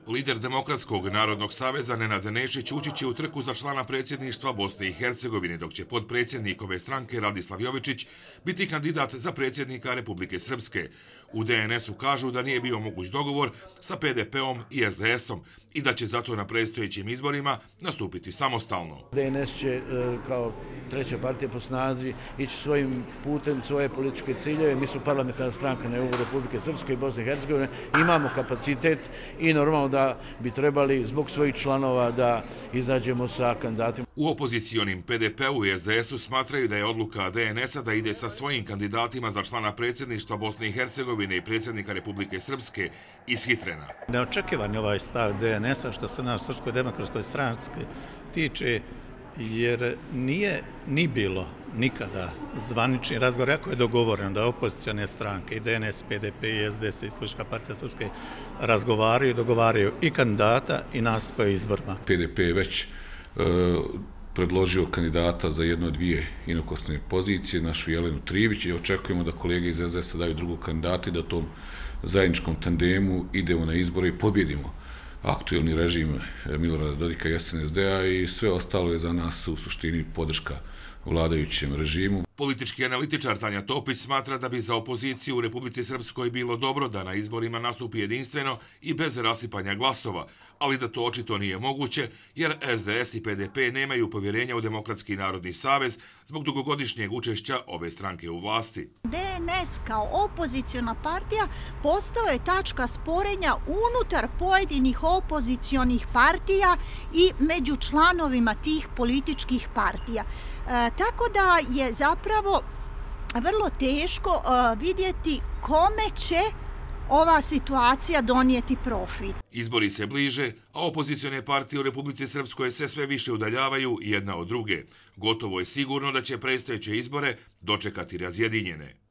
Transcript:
Lider Demokratskog narodnog saveza Nenad Nešić ući će u trku za člana predsjedništva Bosne i Hercegovine, dok će potpredsjednik ove stranke Radislav Jovičić biti kandidat za predsjednika Republike Srpske. U DNS-u kažu da nije bio moguć dogovor sa PDP-om i SDS-om i da će zato na predstojećim izborima nastupiti samostalno. DNS će kao treća partija po snazi ići svojim putem, svoje političke ciljeve. Mi smo parlamentarna stranka na nivou Republike Srpske i Bosne i Hercegovine. Imamo kapacitet i normalno da bi trebali zbog svojih članova da izađemo sa kandidatima. U opozicionim PDP-u i SDS-u smatraju da je odluka DNS-a da ide sa svojim kandidatima za člana predsjedništva Bosne i Hercegovine i predsjednika Republike Srpske ishitrena. Neočekivan je ovaj stav DNS-a što se naš Srpskoj demokratskoj stranci tiče, jer nije ni bilo nikada zvanični razgovor, ako je dogovoreno da opozicione stranke i DNS, PDP i SDS i Socijalistička partija Srpske razgovaraju i dogovaraju i kandidata i nastupe izborima. PDP je već predložio kandidata za jedno od dvije inokosne pozicije, našu Jelenu Trivić, i očekujemo da kolege iz SDS-a daju drugog kandidata i da tom zajedničkom tandemu idemo na izbore i pobjedimo aktuelni režim Milorada Dodika i SNSD-a, i sve ostalo je za nas u suštini podrška vladajućem režimu. Politički analitičar Tanja Topić smatra da bi za opoziciju u Republici Srpskoj bilo dobro da na izborima nastupi jedinstveno i bez rasipanja glasova, ali da to očito nije moguće jer SDS i PDP nemaju povjerenja u Demokratski narodni savez zbog dugogodišnjeg učešća ove stranke u vlasti. DNS kao opoziciona partija postao je tačka sporenja unutar pojedinih opozicionih partija i među članovima tih političkih partija. Tako da je zapravo vrlo teško vidjeti kome će ova situacija donijeti profit. Izbori se bliže, a opozicione partije u Republici Srpskoj se sve više udaljavaju jedna od druge. Gotovo je sigurno da će predstojeće izbore dočekati razjedinjene.